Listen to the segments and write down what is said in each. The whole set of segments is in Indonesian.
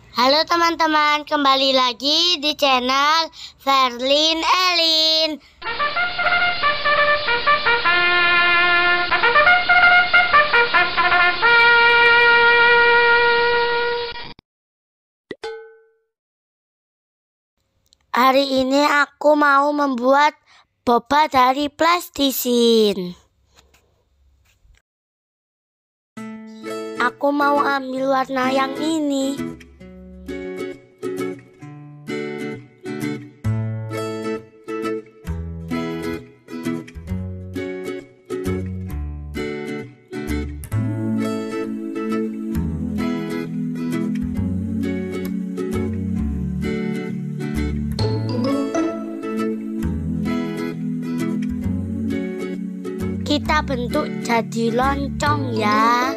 Halo teman-teman, kembali lagi di channel Verlin Elin. Hari ini aku mau membuat boba dari plastisin. Aku mau ambil warna yang ini. Kita bentuk jadi loncong ya.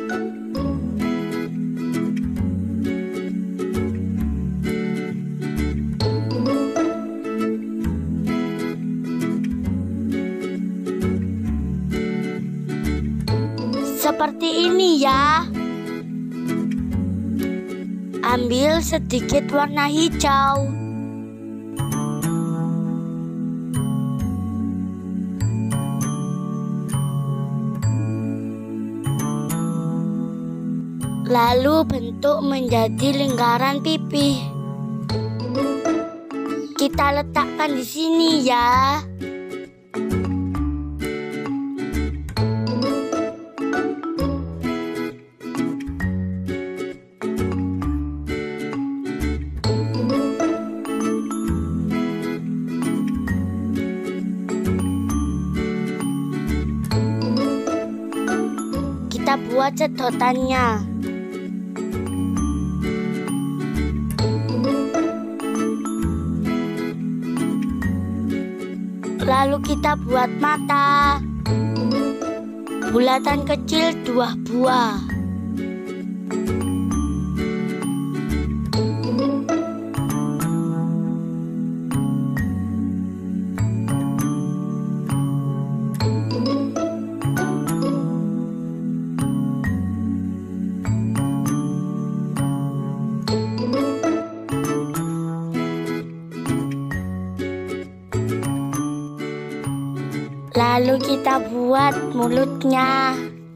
Seperti ini ya. Ambil sedikit warna hijau. Lalu bentuk menjadi lingkaran pipih. Kita letakkan di sini ya. Kita buat sedotannya. Lalu kita buat mata. Bulatan kecil 2 buah. Lalu kita buat mulutnya.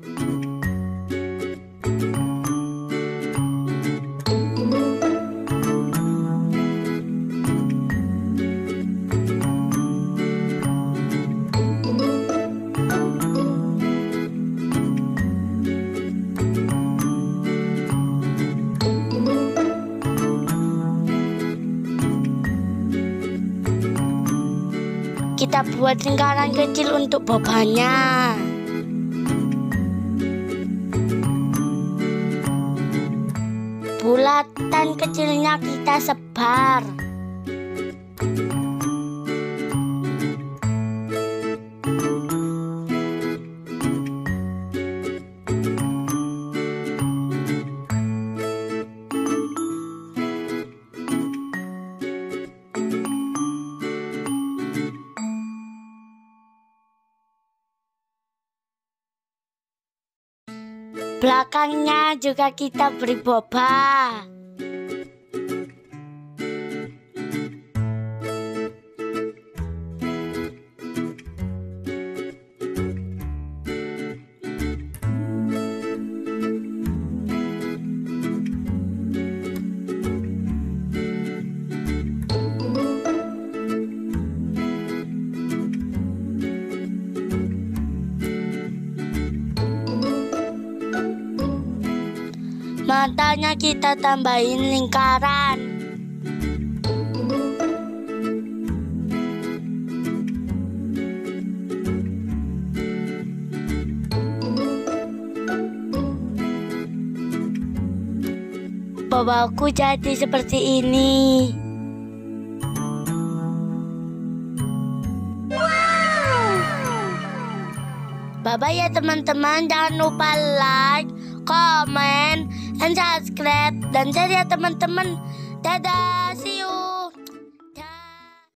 Kita buat lingkaran kecil untuk bobanya. Bulatan kecilnya kita sebar. Belakangnya juga kita beri boba. Matanya kita tambahin lingkaran. Bobaku jadi seperti ini. Bye-bye ya teman-teman, jangan lupa like, komen, dan subscribe, dan share ya teman-teman. Dadah, see you.